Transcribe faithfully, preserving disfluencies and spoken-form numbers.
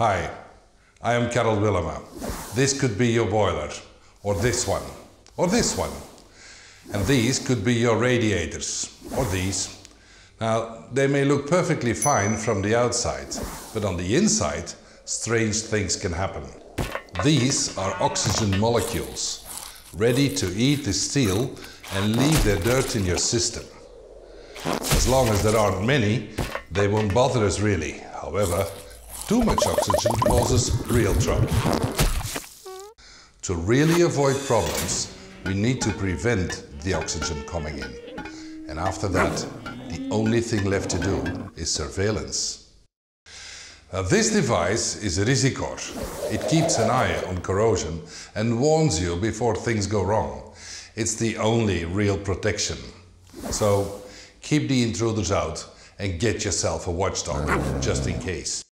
Hi, I am Carol Willema. This could be your boiler, or this one, or this one. And these could be your radiators, or these. Now, they may look perfectly fine from the outside, but on the inside, strange things can happen. These are oxygen molecules, ready to eat the steel and leave their dirt in your system. As long as there aren't many, they won't bother us really. However, too much oxygen causes real trouble. To really avoid problems, we need to prevent the oxygen coming in. And after that, the only thing left to do is surveillance. Now, this device is a Risicor. It keeps an eye on corrosion and warns you before things go wrong. It's the only real protection. So keep the intruders out and get yourself a watchdog, just in case.